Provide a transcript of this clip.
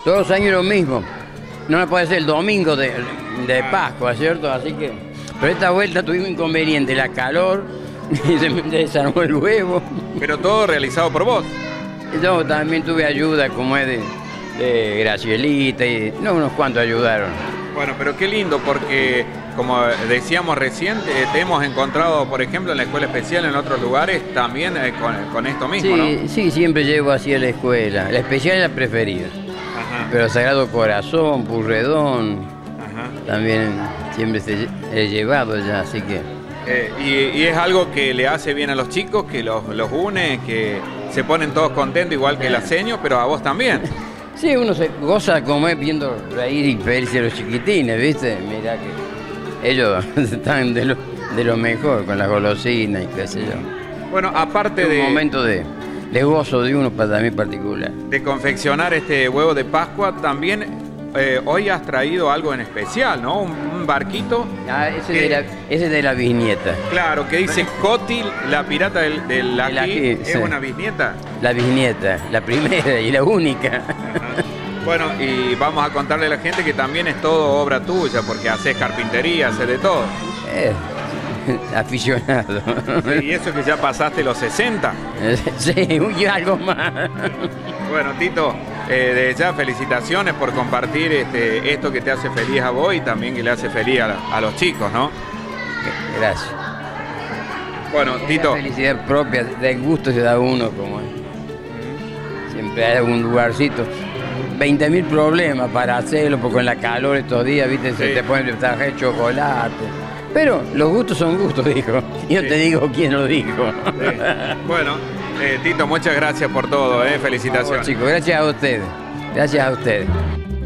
Todos los años lo mismo. No me puede ser el domingo de Pascua, ¿cierto? Así que... Pero esta vuelta tuvimos inconveniente, la calor, y se me desarmó el huevo. Pero todo realizado por vos. Yo también tuve ayuda, como es de Gracielita, y no, unos cuantos ayudaron. Bueno, pero qué lindo, porque como decíamos recién, te hemos encontrado, por ejemplo, en la escuela especial, en otros lugares, también con esto mismo, Sí, ¿no? sí, siempre llevo así a la escuela. La especial es la preferida. Ajá. Pero Sagrado Corazón, Purredón, Ajá. también siempre he llevado ya, así que... Y es algo que le hace bien a los chicos, que los une, que se ponen todos contentos, igual que el aseño, pero a vos también. Sí, uno se goza como es viendo reír y reírse a los chiquitines, ¿viste? Mirá que ellos están de lo mejor con las golosinas y qué sé yo. Bueno, aparte Es un momento de gozo de uno para mí particular. de confeccionar este huevo de Pascua, también hoy has traído algo en especial, ¿no? Un barquito. Ah, ese es de la bisnieta. Claro, que dice Coti, la pirata del ají. ají, ¿Es sí. una bisnieta? La bisnieta, la primera y la única. Ajá. Bueno, y vamos a contarle a la gente que también es todo obra tuya, porque haces carpintería, haces de todo. Aficionado. Y eso que ya pasaste los 60. Sí, y algo más. Bueno, Tito, de ya felicitaciones por compartir esto que te hace feliz a vos y también que le hace feliz a los chicos, ¿no? Gracias. Bueno, Tito. La felicidad propia, del gusto se da uno, como es. Siempre hay algún lugarcito. 20.000 problemas para hacerlo, porque con la calor estos días, viste, se Sí. te ponen traje de chocolate. Pero los gustos son gustos, dijo. Yo Sí. te digo quién lo dijo. Sí. Bueno, Tito, muchas gracias por todo, Por favor, felicitaciones. chicos, gracias a ustedes. Gracias a ustedes.